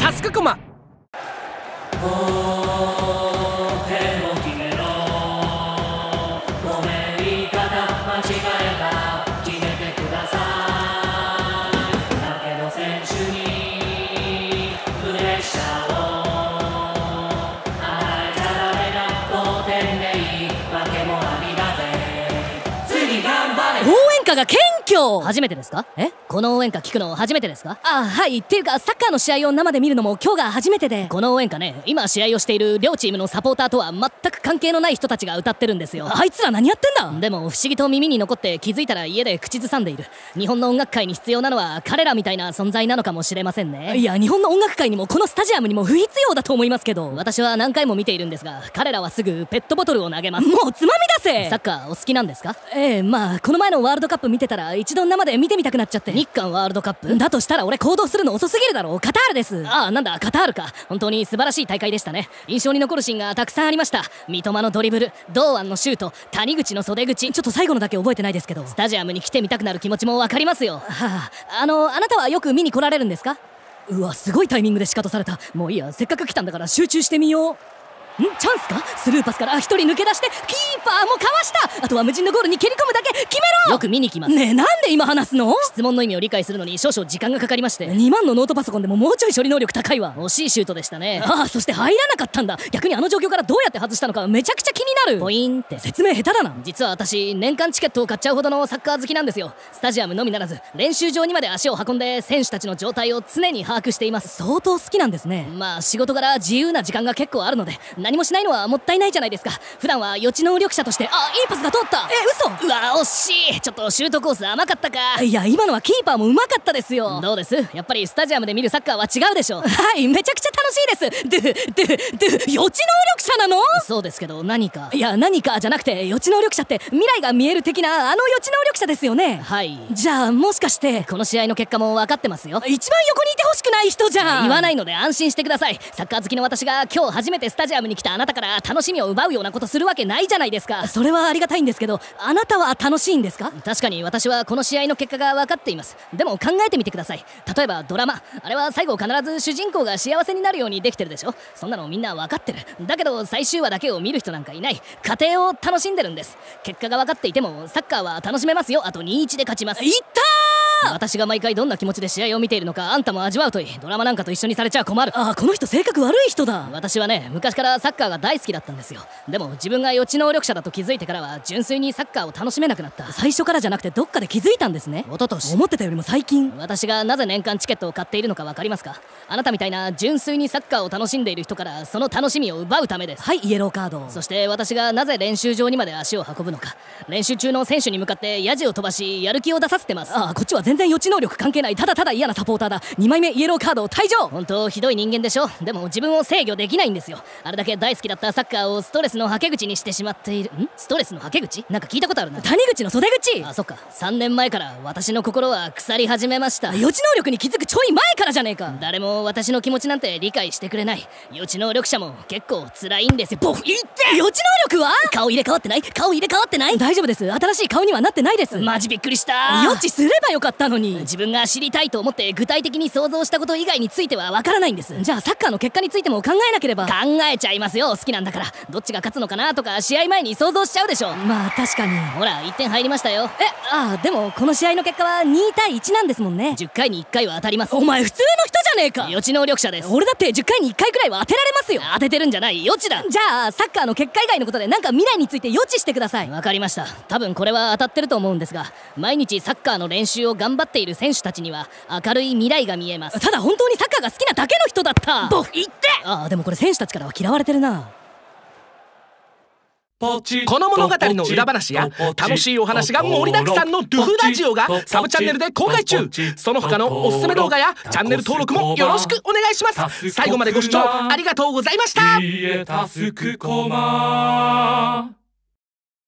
タスクコマ。 応援歌が謙虚。初めてですか？この応援歌聞くの初めてですか？はい。っていうかサッカーの試合を生で見るのも今日が初めてで。この応援歌ね、今試合をしている両チームのサポーターとは全く関係のない人たちが歌ってるんですよ。あいつら何やってんだ。でも不思議と耳に残って気づいたら家で口ずさんでいる。日本の音楽界に必要なのは彼らみたいな存在なのかもしれませんね。いや、日本の音楽界にもこのスタジアムにも不必要だと思いますけど。私は何回も見ているんですが、彼らはすぐペットボトルを投げます。もうつまみ出せ。サッカーお好きなんですか？まあこの前のワールドカップ見てたら一度生で見てみたくなっちゃって。日韓ワールドカップだとしたら俺行動するの遅すぎるだろう。カタールです。なんだカタールか。本当に素晴らしい大会でしたね。印象に残るシーンがたくさんありました。三笘のドリブル、堂安のシュート、谷口の袖口。ちょっと最後のだけ覚えてないですけど、スタジアムに来てみたくなる気持ちもわかりますよ。あなたはよく見に来られるんですか？うわ、すごいタイミングでシカトされた。もういいや、せっかく来たんだから集中してみよう。チャンスか？スルーパスから一人抜け出してキーパーもかわした。あとは無人のゴールに蹴り込むだけ。決めろ。よく見に来ます。ねえ、なんで今話すの？質問の意味を理解するのに少々時間がかかりまして、2万のノートパソコンでももうちょい処理能力高いわ。惜しいシュートでしたね。そして入らなかったんだ。逆にあの状況からどうやって外したのかめちゃくちゃ気になる。ポインって説明下手だな。実は私年間チケットを買っちゃうほどのサッカー好きなんですよ。スタジアムのみならず練習場にまで足を運んで選手たちの状態を常に把握しています。相当好きなんですね。まあ仕事柄自由な時間が結構あるので、何もしないのはもったいないじゃないですか。普段は予知能力者として。いいパスが通った。嘘。うわ、惜しい。ちょっとシュートコース甘かったか。いや、今のはキーパーもうまかったですよ。どうです？やっぱりスタジアムで見るサッカーは違うでしょ。はい、めちゃくちゃ楽しいです。予知能力者なの？そうですけど何か。いや、何かじゃなくて、予知能力者って未来が見える的なあの予知能力者ですよね。はい。じゃあもしかしてこの試合の結果も分かってますよ。一番横にいてほしくない人じゃん。言わないので安心してください。サッカー好きの私が今日初めてスタジアムに来たあなたから楽しみを奪うようなことするわけないじゃないですか。それはありがたいんですけど、あなたは楽しいんですか？確かに私はこの試合の結果が分かっています。でも考えてみてください。例えばドラマ、あれは最後必ず主人公が幸せになるようにできてるでしょ。そんなのみんな分かってる。だけど最終話だけを見る人なんかいない。過程を楽しんでるんです。結果が分かっていてもサッカーは楽しめますよ。あと 2-1 で勝ちます。いったー。私が毎回どんな気持ちで試合を見ているのかあんたも味わうといい。ドラマなんかと一緒にされちゃ困る。この人性格悪い人だ。私はね、昔からサッカーが大好きだったんですよ。でも自分が予知能力者だと気づいてからは純粋にサッカーを楽しめなくなった。最初からじゃなくてどっかで気づいたんですね。一昨年。思ってたよりも最近。私がなぜ年間チケットを買っているのか分かりますか？あなたみたいな純粋にサッカーを楽しんでいる人からその楽しみを奪うためです。はい、イエローカード。そして私がなぜ練習場にまで足を運ぶのか。練習中の選手に向かってヤジを飛ばしやる気を出させてます。こっちは全然予知能力関係ない。ただただ嫌なサポーターだ。2枚目イエローカード退場。本当ひどい人間でしょ。でも自分を制御できないんですよ。あれだけ大好きだったサッカーをストレスのはけ口にしてしまっている。ストレスのはけ口？なんか聞いたことあるな。谷口の袖口。そっか。3年前から私の心は腐り始めました。予知能力に気づくちょい前からじゃねえか。誰も私の気持ちなんて理解してくれない。予知能力者も結構辛いんですよ。ボフ。言って予知能力は顔入れ替わってない？顔入れ替わってない？大丈夫です。新しい顔にはなってないです。マジびっくりした。予知すればよかったのに。自分が知りたいと思って具体的に想像したこと以外についてはわからないんです。じゃあサッカーの結果についても考えなければ。考えちゃいますよ。好きなんだから。どっちが勝つのかなとか試合前に想像しちゃうでしょ。まあ確かに。ほら1点入りましたよ。でもこの試合の結果は2対1なんですもんね。10回に1回は当たります。お前普通の人じゃねえか。予知能力者です。俺だって10回に1回くらいは当てられますよ。当ててるんじゃない、予知だ。じゃあサッカーの結果以外のことでなんか未来について予知してください。わかりました。多分これは当たってると思うんですが、毎日サッカーの練習を頑張っている選手たちには明るい未来が見えます。ただ本当にサッカーが好きなだけの人だった。ボフ言って。でもこれ選手たちからは嫌われてるな。 この物語の裏話や楽しいお話が盛りだくさんのドゥフラジオがサブチャンネルで公開中。その他のおすすめ動画やチャンネル登録もよろしくお願いします。最後までご視聴ありがとうございました。